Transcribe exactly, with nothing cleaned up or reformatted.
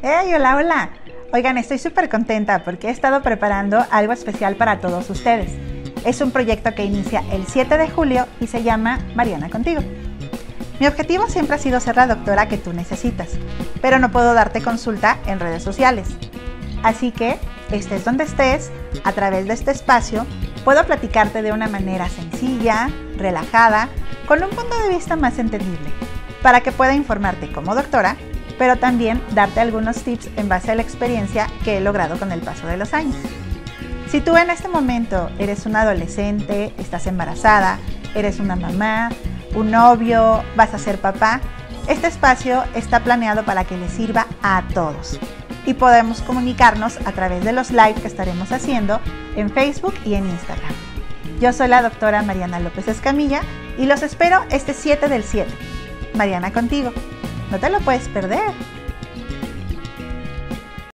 ¡Hey, hola, hola! Oigan, estoy súper contenta porque he estado preparando algo especial para todos ustedes. Es un proyecto que inicia el siete de julio y se llama Mariana Contigo. Mi objetivo siempre ha sido ser la doctora que tú necesitas, pero no puedo darte consulta en redes sociales. Así que, estés donde estés, a través de este espacio, puedo platicarte de una manera sencilla, relajada, con un punto de vista más entendible, para que pueda informarte como doctora, pero también darte algunos tips en base a la experiencia que he logrado con el paso de los años. Si tú en este momento eres una adolescente, estás embarazada, eres una mamá, un novio, vas a ser papá, este espacio está planeado para que le sirva a todos. Y podemos comunicarnos a través de los live que estaremos haciendo en Facebook y en Instagram. Yo soy la doctora Mariana López Escamilla y los espero este siete del siete. Mariana Contigo. No te lo puedes perder.